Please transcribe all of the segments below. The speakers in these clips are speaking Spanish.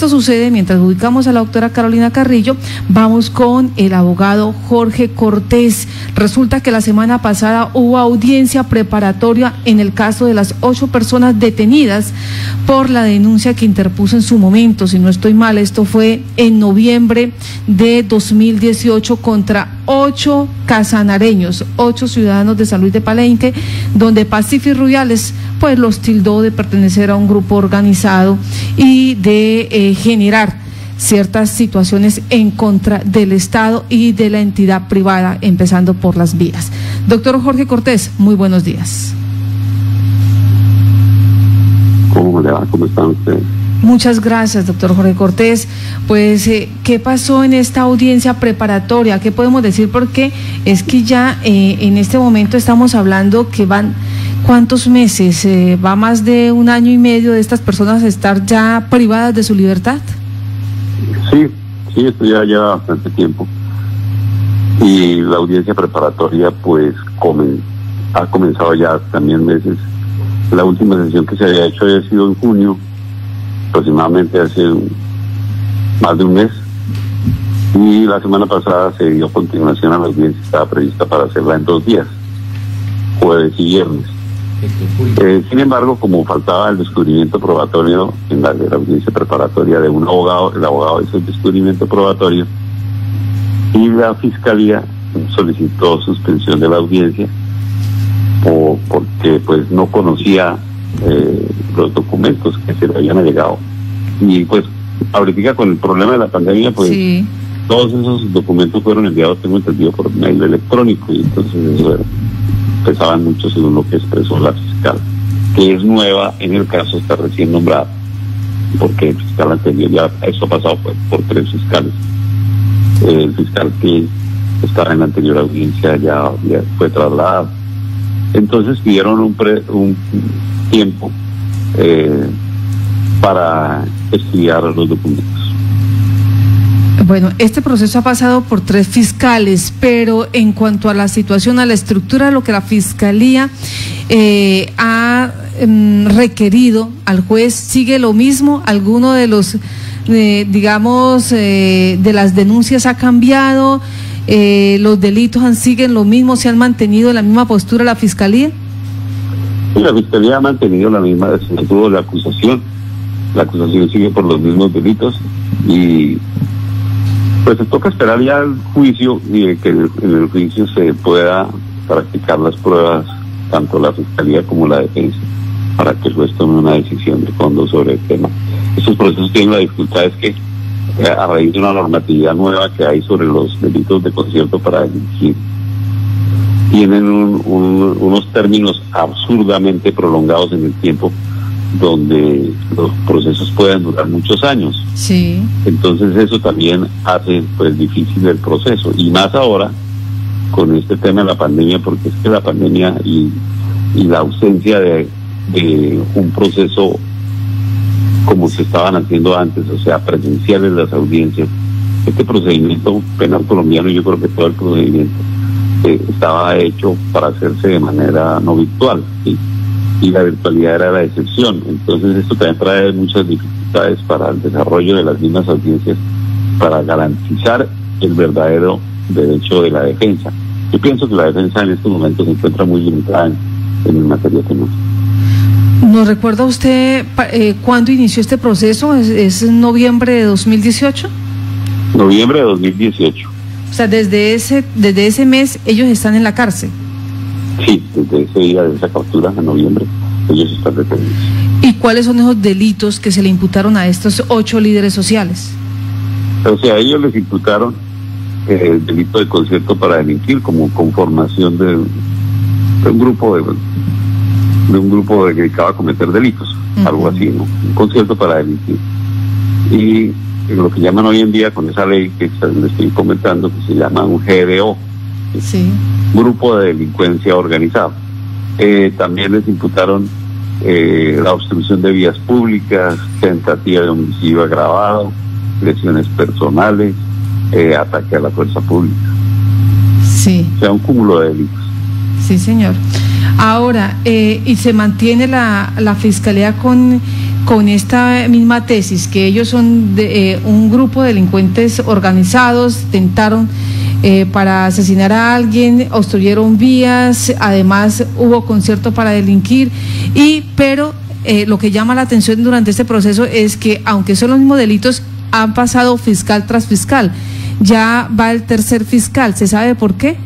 esto sucede, mientras ubicamos a la doctora Carolina Carrillo, vamos con el abogado Jorge Cortés. Resulta que la semana pasada hubo audiencia preparatoria en el caso de las 8 personas detenidas por la denuncia que interpuso en su momento, si no estoy mal, esto fue en noviembre de 2018 contra 8 casanareños, 8 ciudadanos de San Luis de Palenque, donde Pacífico Rubiales pues los tildó de pertenecer a un grupo organizado y de generar ciertas situaciones en contra del Estado y de la entidad privada, empezando por las vías. Doctor Jorge Cortés, muy buenos días. ¿Cómo le va? ¿Cómo están ustedes? Muchas gracias, doctor Jorge Cortés. Pues, ¿qué pasó en esta audiencia preparatoria? ¿Qué podemos decir? Porque es que ya en este momento estamos hablando que van, ¿cuántos meses? ¿Va más de 1 año y medio de estas personas a estar ya privadas de su libertad? Sí, esto ya lleva bastante tiempo. Y la audiencia preparatoria, pues, ha comenzado ya también meses. La última sesión que se había hecho había sido en junio, aproximadamente hace más de un mes, y la semana pasada se dio continuación a la audiencia, estaba prevista para hacerla en 2 días, jueves y viernes. Sin embargo, como faltaba el descubrimiento probatorio en la audiencia preparatoria de un abogado, el abogado hizo el descubrimiento probatorio y la fiscalía solicitó suspensión de la audiencia porque pues no conocía los documentos que se le habían allegado. Y pues ahorita con el problema de la pandemia, pues sí, todos esos documentos fueron enviados, tengo entendido, por mail electrónico, y entonces eso pesaban mucho según lo que expresó la fiscal, que es nueva en el caso, está recién nombrada, porque el fiscal anterior, ya esto ha pasado por 3 fiscales. El fiscal que estaba en la anterior audiencia ya fue trasladado. Entonces pidieron un tiempo para estudiar los documentos. Bueno, este proceso ha pasado por 3 fiscales, pero en cuanto a la situación, a la estructura de lo que la fiscalía ha requerido al juez, ¿sigue lo mismo? ¿Alguno de los, de las denuncias ha cambiado? ¿Los delitos siguen lo mismo? ¿Se han mantenido en la misma postura la fiscalía? Sí, la fiscalía ha mantenido la misma, se tuvo la acusación sigue por los mismos delitos, y pues se toca esperar ya el juicio, y que en el juicio se pueda practicar las pruebas, tanto la fiscalía como la defensa, para que el juez tome una decisión de fondo sobre el tema. Estos procesos tienen la dificultad, es que a raíz de una normatividad nueva que hay sobre los delitos de concierto para delinquir, tienen unos términos absurdamente prolongados en el tiempo, donde los procesos pueden durar muchos años. Sí. Entonces eso también hace pues difícil el proceso, y más ahora con este tema de la pandemia, porque es que la pandemia y la ausencia de un proceso como se estaban haciendo antes, o sea, presenciales las audiencias. Este procedimiento penal colombiano, yo creo que todo el procedimiento estaba hecho para hacerse de manera no virtual, ¿sí? Y la virtualidad era la excepción. Entonces esto también trae muchas dificultades para el desarrollo de las mismas audiencias, para garantizar el verdadero derecho de la defensa. Yo pienso que la defensa en estos momentos se encuentra muy limitada en materia penal. ¿Nos recuerda usted cuándo inició este proceso? ¿Es en noviembre de 2018? Noviembre de 2018. O sea, desde ese mes ellos están en la cárcel. Sí, desde ese día de esa captura, en noviembre, ellos están detenidos. ¿Y cuáles son esos delitos que se le imputaron a estos 8 líderes sociales? O sea, ellos les imputaron el delito de concierto para delinquir, como conformación de un grupo dedicado a cometer delitos, algo así, ¿no? Un concierto para delinquir. Y lo que llaman hoy en día, con esa ley que les estoy comentando, que se llama un GDO, sí, Grupo de Delincuencia Organizado. También les imputaron la obstrucción de vías públicas, tentativa de homicidio agravado, lesiones personales, ataque a la fuerza pública. Sí. O sea, un cúmulo de delitos. Sí, señor. Ahora, ¿y se mantiene la fiscalía con con esta misma tesis, que ellos son un grupo de delincuentes organizados, tentaron para asesinar a alguien, obstruyeron vías, además hubo concierto para delinquir, pero lo que llama la atención durante este proceso es que, aunque son los mismos delitos, han pasado fiscal tras fiscal. Ya va el tercer fiscal. ¿Se sabe por qué?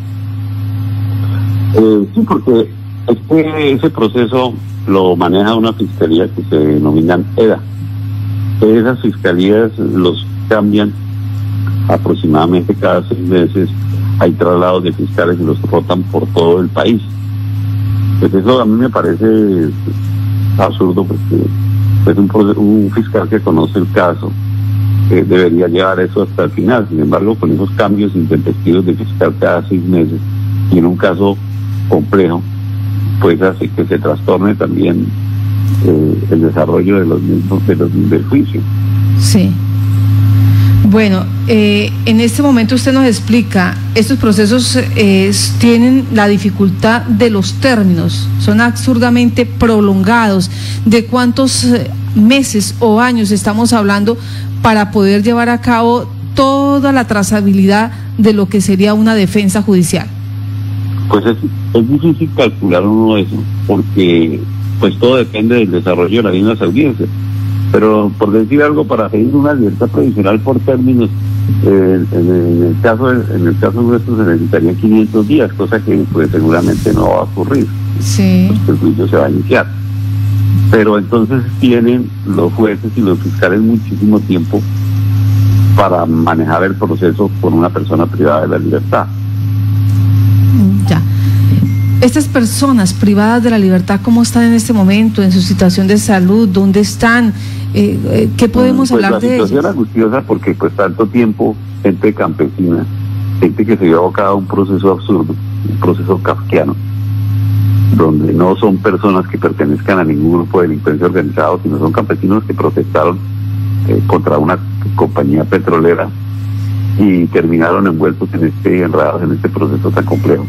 Sí, porque ese proceso lo maneja una fiscalía que se denominan EDA. Esas fiscalías los cambian aproximadamente cada 6 meses. Hay traslados de fiscales y los rotan por todo el país. Pues eso a mí me parece absurdo, porque pues un fiscal que conoce el caso debería llevar eso hasta el final. Sin embargo, con esos cambios intempestivos de fiscal cada 6 meses y en un caso complejo, pues hace que se trastorne también el desarrollo de los mismos del juicio. Sí. Bueno, en este momento usted nos explica, estos procesos tienen la dificultad de los términos, son absurdamente prolongados. ¿De cuántos meses o años estamos hablando para poder llevar a cabo toda la trazabilidad de lo que sería una defensa judicial? Pues es difícil calcular uno eso, porque pues todo depende del desarrollo de las mismas audiencias. Pero por decir algo, para pedir una libertad provisional por términos, en el caso nuestro se necesitarían 500 días, cosa que pues seguramente no va a ocurrir. Sí. Porque el juicio se va a iniciar. Pero entonces tienen los jueces y los fiscales muchísimo tiempo para manejar el proceso con una persona privada de la libertad. Ya. Estas personas privadas de la libertad, ¿cómo están en este momento en su situación de salud? ¿Dónde están? ¿Qué podemos hablar de ellos? La situación angustiosa, porque pues tanto tiempo, gente campesina, gente que se llevó a cabo un proceso absurdo, un proceso kafkiano, donde no son personas que pertenezcan a ningún grupo de delincuencia organizado, sino son campesinos que protestaron contra una compañía petrolera y terminaron envueltos enredados en este proceso tan complejo.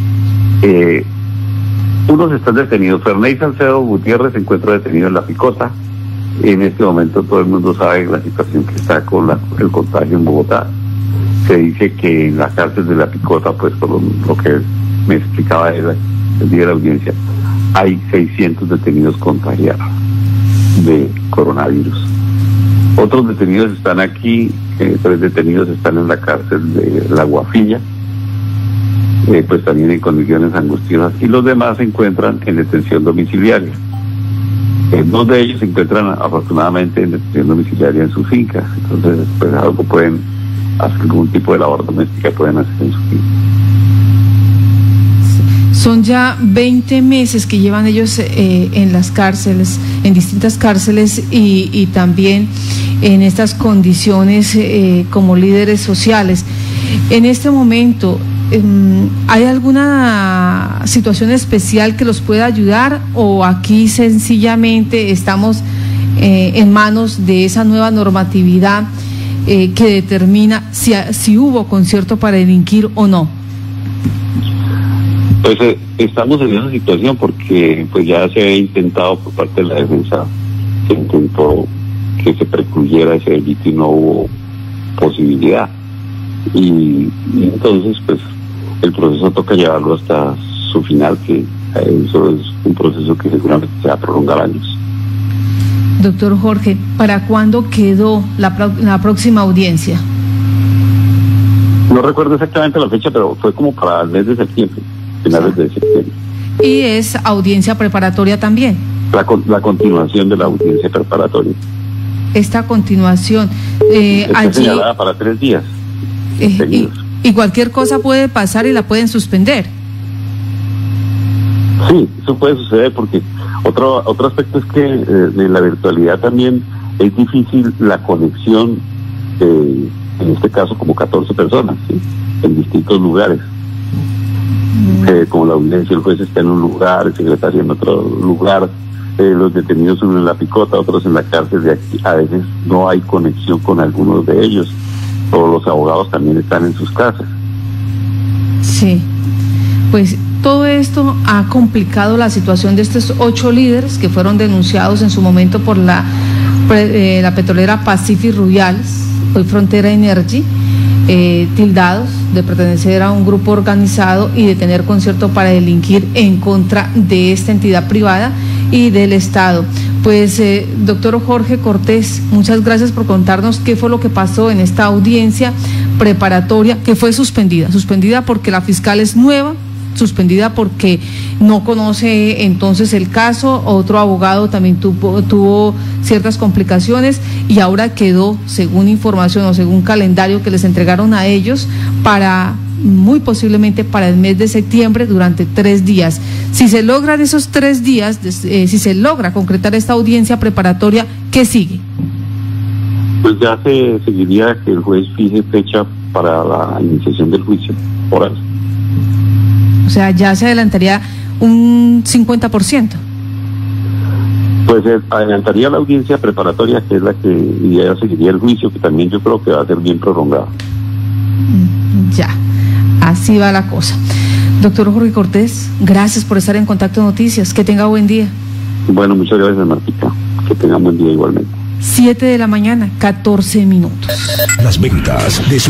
Unos están detenidos. Ferney Salcedo Gutiérrez se encuentra detenido en La Picota. En este momento todo el mundo sabe la situación que está con el contagio en Bogotá. Se dice que en la cárcel de La Picota, pues por lo que me explicaba el día de la audiencia, hay 600 detenidos contagiados de coronavirus. Otros detenidos están aquí, 3 detenidos están en la cárcel de La Guafilla, pues también en condiciones angustiosas, y los demás se encuentran en detención domiciliaria. 2 de ellos se encuentran afortunadamente en detención domiciliaria en sus fincas, entonces pues algo pueden hacer, algún tipo de labor doméstica pueden hacer en sus fincas. Son ya 20 meses que llevan ellos en las cárceles, en distintas cárceles, y también en estas condiciones como líderes sociales. En este momento, ¿hay alguna situación especial que los pueda ayudar, o aquí sencillamente estamos en manos de esa nueva normatividad que determina si hubo concierto para delinquir o no? Pues estamos en esa situación porque pues ya se ha intentado por parte de la defensa, se intentó que se precluyera ese delito y no hubo posibilidad. Y entonces pues el proceso toca llevarlo hasta su final, que eso es un proceso que seguramente se va a prolongar años. Doctor Jorge, ¿para cuándo quedó la próxima audiencia? No recuerdo exactamente la fecha, pero fue como para el mes de septiembre, finales de septiembre. ¿Y es audiencia preparatoria también? La continuación de la audiencia preparatoria. Esta continuación. Está allí señalada para 3 días. Y cualquier cosa puede pasar y la pueden suspender. Sí, eso puede suceder porque otro aspecto es que en la virtualidad también es difícil la conexión, en este caso como 14 personas, ¿sí?, en distintos lugares. Como la audiencia, el juez está en un lugar, el secretario en otro lugar, los detenidos uno en La Picota, otros en la cárcel de aquí. A veces no hay conexión con algunos de ellos, o los abogados también están en sus casas. Sí, pues Todo esto ha complicado la situación de estos 8 líderes que fueron denunciados en su momento por la petrolera Pacific Rubiales, hoy Frontera Energy, tildados de pertenecer a un grupo organizado y de tener concierto para delinquir en contra de esta entidad privada y del Estado. Pues, doctor Jorge Cortés, muchas gracias por contarnos qué fue lo que pasó en esta audiencia preparatoria que fue suspendida porque la fiscal es nueva, suspendida porque no conoce entonces el caso, otro abogado también tuvo ciertas complicaciones y ahora quedó, según información o según calendario que les entregaron a ellos, para muy posiblemente para el mes de septiembre durante 3 días. Si se logran esos 3 días, si se logra concretar esta audiencia preparatoria, ¿qué sigue? Pues ya se seguiría que el juez fije fecha para la iniciación del juicio oral. O sea, ya se adelantaría un 50%. Pues adelantaría la audiencia preparatoria, que es la que y ya seguiría el juicio, que también yo creo que va a ser bien prolongado. Ya, así va la cosa. Doctor Jorge Cortés, gracias por estar en Contacto Noticias. Que tenga buen día. Bueno, muchas gracias, Martica. Que tenga buen día igualmente. 7 de la mañana, 14 minutos. Las ventas de